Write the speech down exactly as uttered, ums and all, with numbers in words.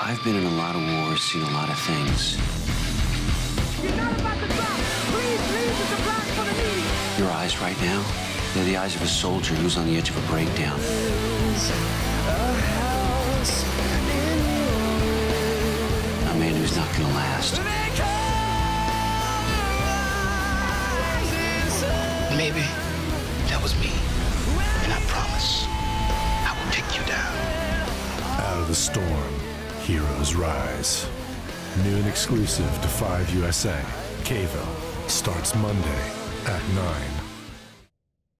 I've been in a lot of wars, seen a lot of things. You're not about to drop. Please leave the blast for the needy. Your eyes right now, they're the eyes of a soldier who's on the edge of a breakdown. A man who's not gonna last. Maybe that was me, and I promise I will take you down. Out of the storm, heroes rise. New and exclusive to five U S A, K-ville starts Monday at nine.